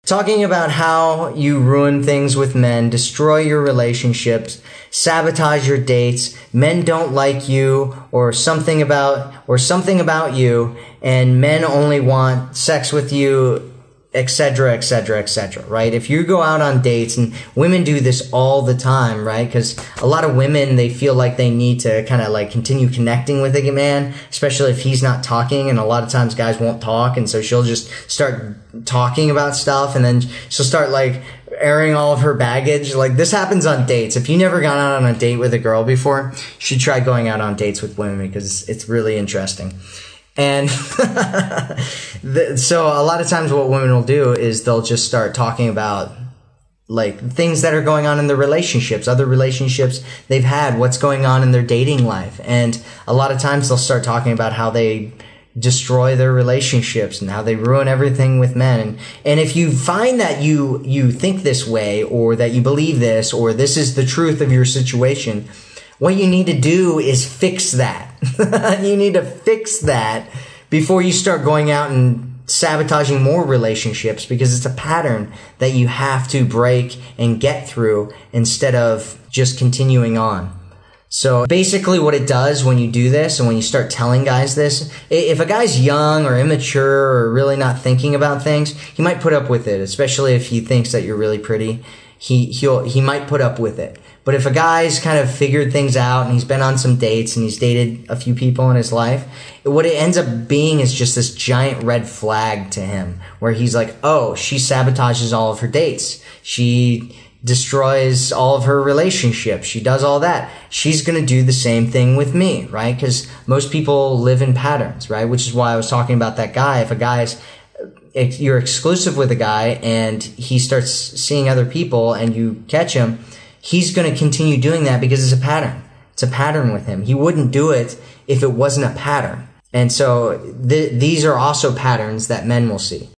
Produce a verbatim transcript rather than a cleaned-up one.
talking about how you ruin things with men, destroy your relationships, sabotage your dates, men don't like you, or something about, or something about you, and men only want sex with you, et cetera, et cetera, et cetera, right? If you go out on dates, and women do this all the time, right? Because a lot of women, they feel like they need to kind of like continue connecting with a man, especially if he's not talking, and a lot of times guys won't talk, and so she'll just start talking about stuff, and then she'll start like airing all of her baggage. Like, this happens on dates. If you never gone out on a date with a girl before, you should try going out on dates with women, because it's really interesting. And the, so a lot of times what women will do is they'll just start talking about like things that are going on in their relationships, other relationships they've had, what's going on in their dating life. And a lot of times they'll start talking about how they destroy their relationships and how they ruin everything with men. And, and if you find that you, you think this way, or that you believe this, or this is the truth of your situation, what you need to do is fix that. You need to fix that before you start going out and sabotaging more relationships, because it's a pattern that you have to break and get through instead of just continuing on. So basically what it does when you do this, and when you start telling guys this, if a guy's young or immature or really not thinking about things, he might put up with it, especially if he thinks that you're really pretty. He, he'll, he might put up with it. But if a guy's kind of figured things out and he's been on some dates and he's dated a few people in his life, what it ends up being is just this giant red flag to him, where he's like, oh, she sabotages all of her dates. She destroys all of her relationships. She does all that. She's going to do the same thing with me, right? Because most people live in patterns, right? Which is why I was talking about that guy. If a guy's you're exclusive with a guy and he starts seeing other people and you catch him, he's going to continue doing that because it's a pattern. It's a pattern with him. He wouldn't do it if it wasn't a pattern. And so th- these are also patterns that men will see.